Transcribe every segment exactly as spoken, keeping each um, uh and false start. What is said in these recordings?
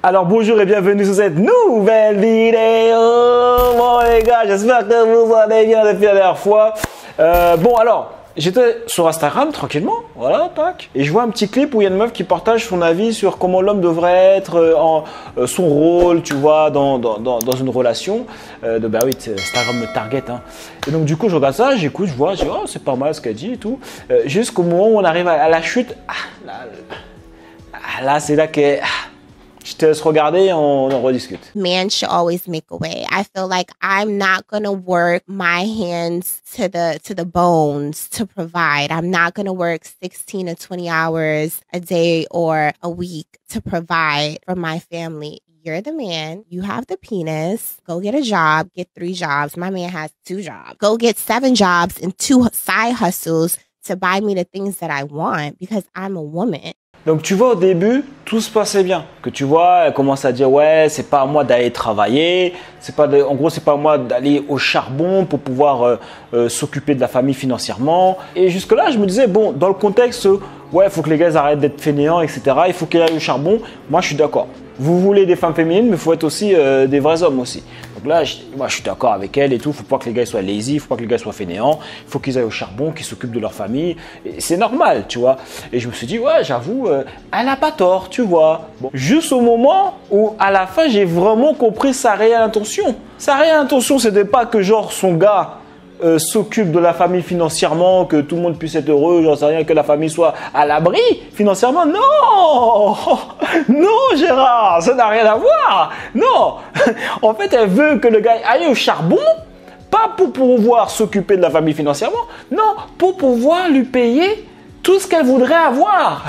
Alors bonjour et bienvenue sur cette nouvelle vidéo. Bon les gars, j'espère que vous allez bien depuis la dernière fois. Euh, bon alors, j'étais sur Instagram tranquillement, voilà, tac. Et je vois un petit clip où il y a une meuf qui partage son avis sur comment l'homme devrait être, en euh, son rôle, tu vois, dans, dans, dans, dans une relation. Euh, de, bah oui, Instagram me target. Hein. Et donc du coup, je regarde ça, j'écoute, je vois, je dis, oh, c'est pas mal ce qu'elle dit et tout. Euh, Jusqu'au moment où on arrive à, à la chute. Ah, là, là, là c'est là que... Ah, je te laisse regarder et on, on rediscute. Man should always make a way. I feel like I'm not gonna work my hands to the to the bones to provide. I'm not gonna work sixteen to twenty hours a day or a week to provide for my family. You're the man. You have the penis. Go get a job. Get three jobs. My man has two jobs. Go get seven jobs and two side hustles to buy me the things that I want because I'm a woman. Donc tu vois, au début, tout se passait bien. Que tu vois, elle commence à dire ouais, c'est pas à moi d'aller travailler, c'est pas de, en gros c'est pas à moi d'aller au charbon pour pouvoir euh, euh, s'occuper de la famille financièrement. Et jusque là, je me disais bon, dans le contexte, ouais, il faut que les gars arrêtent d'être fainéants, et cetera. Il faut qu'ils aillent au charbon. Moi, je suis d'accord. Vous voulez des femmes féminines, mais il faut être aussi euh, des vrais hommes aussi. Donc là, je, moi, je suis d'accord avec elle et tout. Il ne faut pas que les gars soient lazy, il ne faut pas que les gars soient fainéants. Il faut qu'ils aillent au charbon, qu'ils s'occupent de leur famille. Et c'est normal, tu vois. Et je me suis dit, ouais, j'avoue, euh, elle n'a pas tort, tu vois. Bon. Juste au moment où, à la fin, j'ai vraiment compris sa réelle intention. Sa réelle intention, ce n'était pas que genre son gars Euh, s'occupe de la famille financièrement, que tout le monde puisse être heureux, j'en sais rien, que la famille soit à l'abri financièrement. Non, non Gérard, ça n'a rien à voir. Non, en fait, elle veut que le gars aille au charbon, pas pour pouvoir s'occuper de la famille financièrement, non, pour pouvoir lui payer tout ce qu'elle voudrait avoir.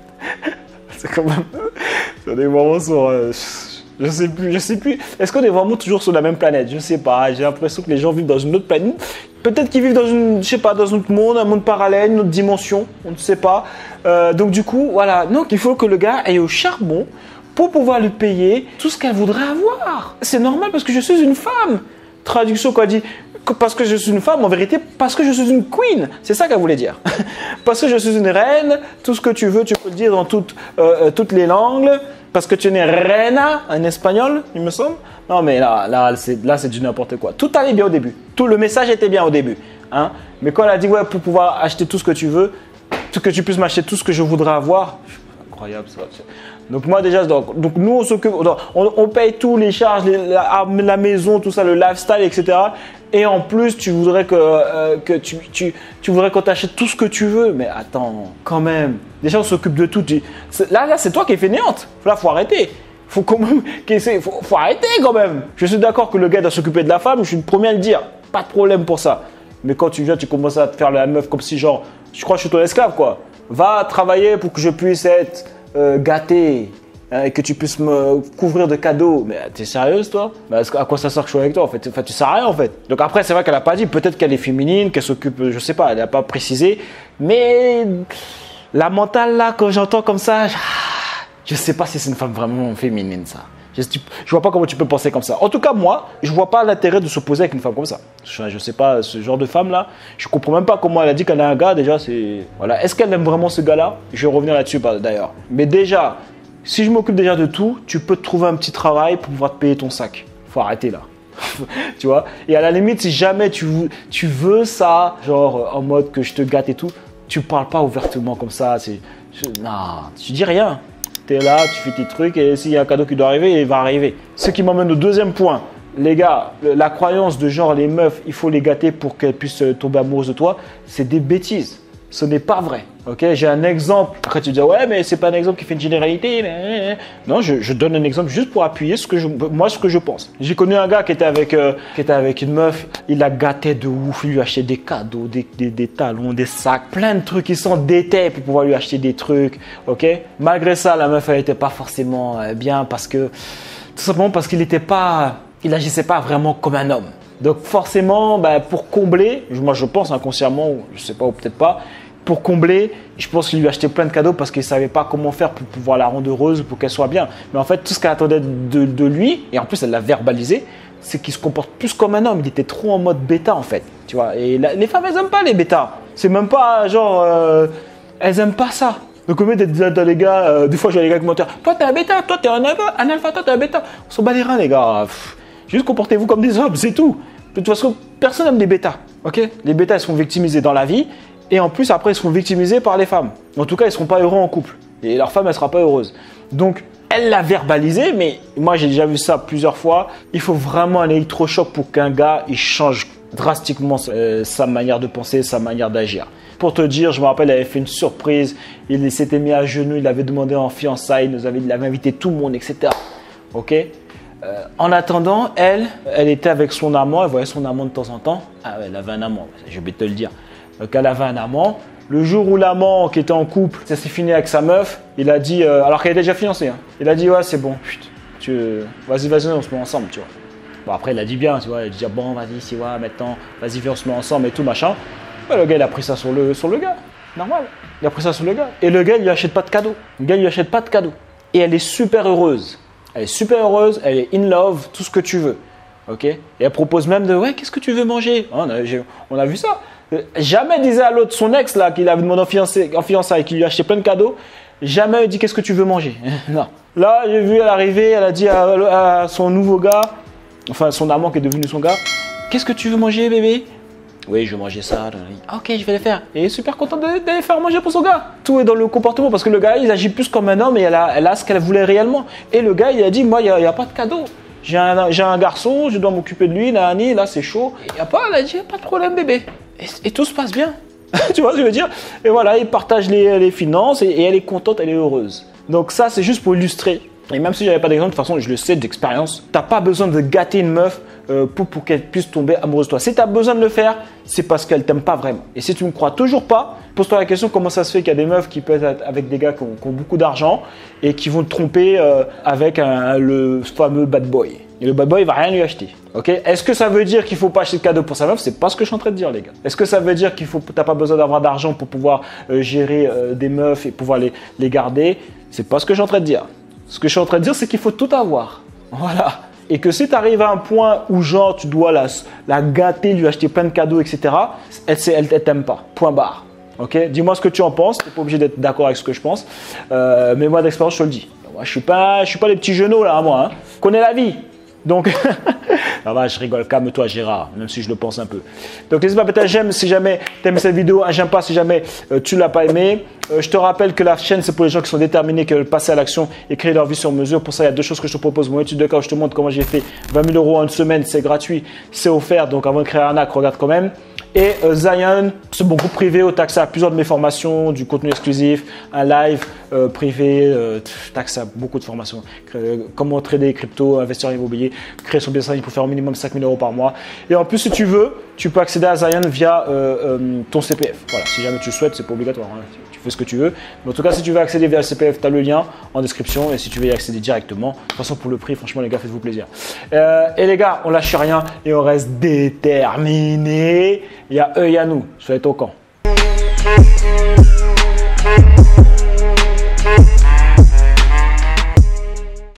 C'est quand même, c'est des moments sur... Euh, Je sais plus, je sais plus. Est-ce qu'on est vraiment toujours sur la même planète? Je sais pas. J'ai l'impression que les gens vivent dans une autre planète. Peut-être qu'ils vivent dans une, je sais pas, dans un autre monde, un monde parallèle, une autre dimension. On ne sait pas. Euh, donc du coup, voilà. Donc il faut que le gars aille au charbon pour pouvoir lui payer tout ce qu'elle voudrait avoir. C'est normal parce que je suis une femme. Traduction quoi dit? Parce que je suis une femme, en vérité, parce que je suis une queen. C'est ça qu'elle voulait dire. Parce que je suis une reine, tout ce que tu veux, tu peux le dire dans toutes, euh, toutes les langues. Parce que tu es une reina en espagnol, il me semble. Non, mais là, là c'est, là, c'est du n'importe quoi. Tout allait bien au début. Tout le message était bien au début. Hein? Mais quand elle a dit, ouais, pour pouvoir acheter tout ce que tu veux, tout que tu puisses m'acheter tout ce que je voudrais avoir, incroyable ça. Donc moi déjà, donc, donc nous on s'occupe, on, on paye tous les charges, les, la, la maison, tout ça, le lifestyle, et cetera. Et en plus, tu voudrais que, euh, que tu, tu, tu voudrais qu'on t'achète tout ce que tu veux. Mais attends, quand même. Déjà, on s'occupe de tout. Là, là, c'est toi qui es fainéante. Là, faut arrêter. Faut quand même, faut, faut arrêter quand même. Je suis d'accord que le gars doit s'occuper de la femme. Je suis le premier à le dire. Pas de problème pour ça. Mais quand tu viens, tu commences à te faire la meuf comme si genre, je crois que je suis ton esclave quoi. Va travailler pour que je puisse être euh, gâté. Et que tu puisses me couvrir de cadeaux. Mais t'es sérieuse toi? Bah, à quoi ça sert que je sois avec toi en fait? Enfin, tu sers à rien en fait. Donc après c'est vrai qu'elle a pas dit, peut-être qu'elle est féminine, qu'elle s'occupe, je sais pas, elle n'a pas précisé. Mais la mentale là, quand j'entends comme ça, je sais pas si c'est une femme vraiment féminine ça. Je, je vois pas comment tu peux penser comme ça. En tout cas moi, je vois pas l'intérêt de s'opposer avec une femme comme ça. Je, je sais pas, ce genre de femme là, je comprends même pas comment elle a dit qu'elle a un gars déjà. C'est voilà. Est-ce qu'elle aime vraiment ce gars là? Je vais revenir là-dessus d'ailleurs. Mais déjà. Si je m'occupe déjà de tout, tu peux te trouver un petit travail pour pouvoir te payer ton sac. Faut arrêter là. Tu vois? Et à la limite, si jamais tu, tu veux ça, genre en mode que je te gâte et tout, tu parles pas ouvertement comme ça. C'est, je, non, tu dis rien. Tu es là, tu fais tes trucs et s'il y a un cadeau qui doit arriver, il va arriver. Ce qui m'emmène au deuxième point. Les gars, la croyance de genre les meufs, il faut les gâter pour qu'elles puissent tomber amoureuses de toi, c'est des bêtises. Ce n'est pas vrai. Ok, j'ai un exemple. Après, tu dis ouais, mais c'est pas un exemple qui fait une généralité. Non, je, je donne un exemple juste pour appuyer ce que je, moi, ce que je pense. J'ai connu un gars qui était avec, euh, qui était avec une meuf. Il la gâtait de ouf. Il lui achetait des cadeaux, des, des, des talons, des sacs, plein de trucs. Ils s'en détaient pour pouvoir lui acheter des trucs. Ok. Malgré ça, la meuf, elle n'était pas forcément bien parce que, tout simplement parce qu'il n'était pas, il agissait pas vraiment comme un homme. Donc forcément, bah, pour combler, moi je pense inconsciemment, je sais pas ou peut-être pas, pour combler, je pense qu'il lui achetait plein de cadeaux parce qu'il ne savait pas comment faire pour pouvoir la rendre heureuse, pour qu'elle soit bien. Mais en fait, tout ce qu'elle attendait de, de lui, et en plus elle l'a verbalisé, c'est qu'il se comporte plus comme un homme. Il était trop en mode bêta en fait, tu vois. Et la, les femmes, elles n'aiment pas les bêtas. C'est même pas genre, euh, elles n'aiment pas ça. Donc au lieu d'être dans les gars, euh, des fois j'ai les gars commentaires, toi t'es un bêta, toi t'es un alpha, un alpha, toi t'es un bêta. On s'en bat les reins les gars. Pff, juste comportez-vous comme des hommes, c'est tout. De toute façon, personne n'aime les bêtas. Ok, les bêtas ils sont victimisés dans la vie et en plus après ils seront victimisés par les femmes. En tout cas ils seront pas heureux en couple et leur femme elle sera pas heureuse. Donc elle l'a verbalisé, mais moi j'ai déjà vu ça plusieurs fois. Il faut vraiment un électrochoc pour qu'un gars il change drastiquement euh, sa manière de penser, sa manière d'agir. Pour te dire, je me rappelle, il avait fait une surprise, il s'était mis à genoux, il avait demandé en fiançailles, il, nous avait, il avait invité tout le monde, et cetera. Ok. Euh, en attendant, elle, elle était avec son amant, elle voyait son amant de temps en temps. Ah ouais, elle avait un amant, j'ai oublié de te le dire. Donc elle avait un amant. Le jour où l'amant qui était en couple, ça s'est fini avec sa meuf, il a dit, euh, alors qu'elle était déjà fiancée, hein, il a dit ouais c'est bon, putain, tu, vas-y vas-y on se met ensemble, tu vois. Bon après il a dit bien, tu vois, il a dit bon vas-y si ouais maintenant, vas-y viens on se met ensemble et tout machin. Ouais, le gars il a pris ça sur le, sur le gars, normal, il a pris ça sur le gars. Et le gars il lui achète pas de cadeau, le gars il lui achète pas de cadeau. Et elle est super heureuse, elle est super heureuse, elle est in love, tout ce que tu veux, ok. Et elle propose même de ouais qu'est-ce que tu veux manger, on a, on a vu ça. Jamais disait à l'autre, son ex là, qu'il avait demandé en fiançailles, en fiançailles, qu'il lui achetait plein de cadeaux, jamais dit qu'est-ce que tu veux manger. Non. Là, j'ai vu elle arriver, elle a dit à, à son nouveau gars, enfin son amant qui est devenu son gars, qu'est-ce que tu veux manger bébé? Oui, je veux manger ça. Ah, ok, je vais le faire. Et elle est super contente d'aller faire manger pour son gars. Tout est dans le comportement parce que le gars, il agit plus comme un homme et elle a, elle a ce qu'elle voulait réellement. Et le gars, il a dit, moi, il n'y a, a pas de cadeau. J'ai un, j'ai un garçon, je dois m'occuper de lui, nani, là c'est chaud. Il n'y a pas, elle a dit, pas de problème bébé. Et, et tout se passe bien. Tu vois ce que je veux dire? Et voilà, ils partagent les, les finances et, et elle est contente, elle est heureuse. Donc ça, c'est juste pour illustrer. Et même si j'avais pas d'exemple, de toute façon, je le sais d'expérience, t'as pas besoin de gâter une meuf euh, pour, pour qu'elle puisse tomber amoureuse de toi. Si tu as besoin de le faire, c'est parce qu'elle t'aime pas vraiment. Et si tu ne me crois toujours pas, pose-toi la question comment ça se fait qu'il y a des meufs qui peuvent être avec des gars qui ont, qui ont beaucoup d'argent et qui vont te tromper euh, avec un, le fameux bad boy. Et le bad boy, il va rien lui acheter. Okay? Est-ce que ça veut dire qu'il ne faut pas acheter de cadeau pour sa meuf? C'est pas ce que je suis en train de dire, les gars. Est-ce que ça veut dire qu'il faut, t'as pas besoin d'avoir d'argent pour pouvoir euh, gérer euh, des meufs et pouvoir les, les garder? C'est pas ce que je suis en train de dire. Ce que je suis en train de dire, c'est qu'il faut tout avoir. Voilà. Et que si tu arrives à un point où genre tu dois la, la gâter, lui acheter plein de cadeaux, et cetera, elle ne elle, elle t'aime pas. Point barre. Okay? Dis-moi ce que tu en penses. Tu n'es pas obligé d'être d'accord avec ce que je pense. Euh, mais moi, d'expérience, je te le dis. Moi, je ne suis pas, je suis pas les petits genoux là, moi. Hein. Je connais la vie. Donc, ça va, je rigole, calme-toi Gérard, même si je le pense un peu. Donc n'hésite pas à mettre un j'aime si jamais tu aimes cette vidéo, un j'aime pas si jamais euh, tu ne l'as pas aimé. Euh, je te rappelle que la chaîne c'est pour les gens qui sont déterminés, qui veulent passer à l'action et créer leur vie sur mesure. Pour ça, il y a deux choses que je te propose. Mon étude de cas où je te montre comment j'ai fait vingt mille euros en une semaine, c'est gratuit, c'est offert. Donc avant de créer un arnaque, regarde quand même. Et euh, Zion, c'est mon groupe privé où tu as accès à plusieurs de mes formations, du contenu exclusif, un live euh, privé, euh, tu as accès à beaucoup de formations. Euh, comment trader les cryptos, investir en immobilier, créer son business, il faut faire au minimum cinq mille euros par mois. Et en plus, si tu veux, tu peux accéder à Zion via euh, euh, ton C P F. Voilà, si jamais tu le souhaites, c'est pas obligatoire. Hein. Tu fais ce que tu veux. Mais en tout cas, si tu veux accéder via le C P F, tu as le lien en description. Et si tu veux y accéder directement, de toute façon, pour le prix, franchement, les gars, faites-vous plaisir. Euh, et les gars, on lâche rien et on reste déterminés. Il y a eux et il y a nous. Soyez au camp.